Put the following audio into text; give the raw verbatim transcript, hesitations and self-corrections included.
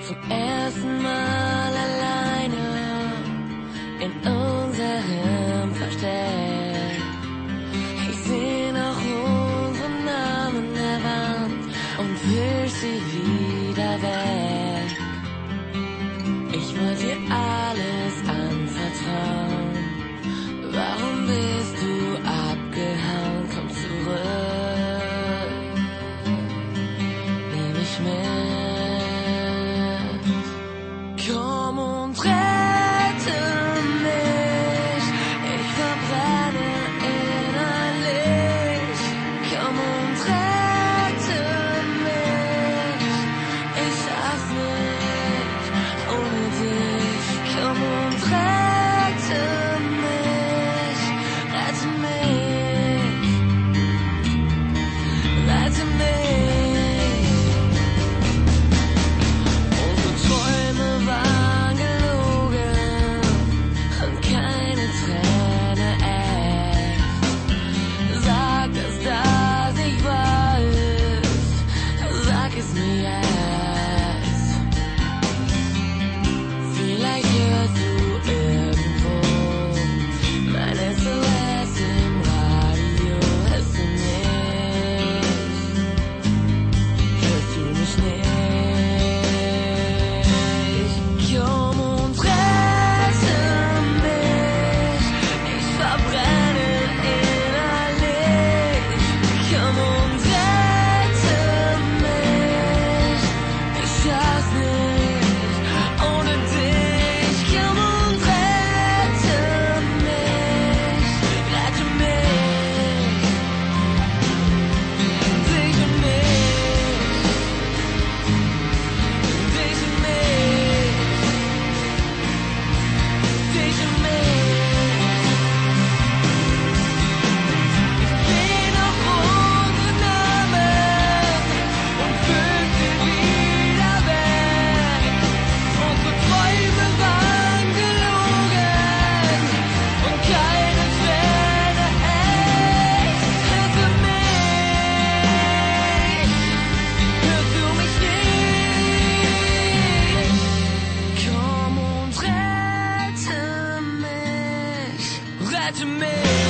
zum ersten Mal alleine in unserem Versteck. Ich seh noch unsere Namen an der Wand und wisch sie wieder weg. Ich wollte dir alles anvertrauen. Warum bist du abgehauen? Komm zurück, nimm mich mit. Komm und rette mich, ich verbrenne innerlich. Komm und rette mich, ich schaff's nicht ohne dich. Komm und rette mich, rette mich, rette mich. Unsere Träume waren gelogen und keine Träne echt. Sag, dass das nicht wahr ist, sag es mir jetzt. Vielleicht hörst du irgendwo mein S O S im Radio. Hörst du mich? Hörst du mich nicht? Komm und rette mich, ich verbrenne innerlich. Komm und rette mich, ich schaff's nicht ohne dich. Komm und rette mich, rette mich, dich und mich, dich und mich, dich und mich. Ich seh noch unsere Namen und wisch sie wieder weg. Unsere Träume waren gelogen und keine Träne echt. Hörst du mich? Hörst du mich nicht? Komm und rette mich, rette mich.